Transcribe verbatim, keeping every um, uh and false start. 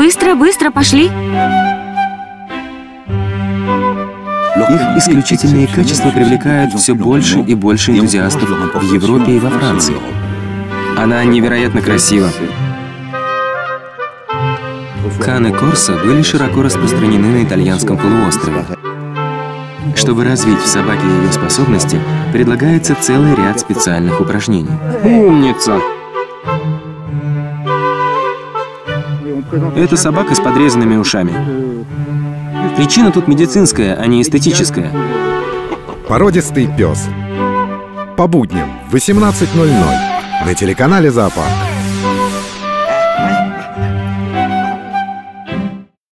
Быстро, быстро, пошли. Их исключительные качества привлекают все больше и больше энтузиастов в Европе и во Франции. Она невероятно красива. Кан и Корсо были широко распространены на итальянском полуострове. Чтобы развить в собаке ее способности, предлагается целый ряд специальных упражнений. Умница! Это собака с подрезанными ушами. Причина тут медицинская, а не эстетическая. Породистый пес. По будням в восемнадцать ноль ноль на телеканале «Зоопарк».